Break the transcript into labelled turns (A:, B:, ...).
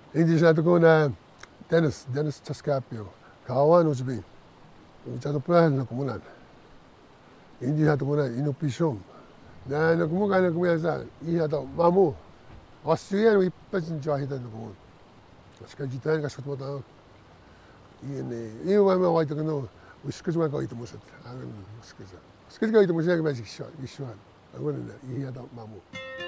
A: Hindi siya ko na Dennis Tascapio, kawan uzbi. Ucado plan na kumunan. Hindi siya ko na inopisyon. Na nakumukan na kumiyasa, iya daw mamu. Australia wi pasin jahida na kumun. Kajitan kasut mo tao. Iyan may mga ito no. Uskaz mo ko ito musat. Ang uskaz. Uskaz ko ito musat ka ba giswan. Ang wala na iya daw mamu.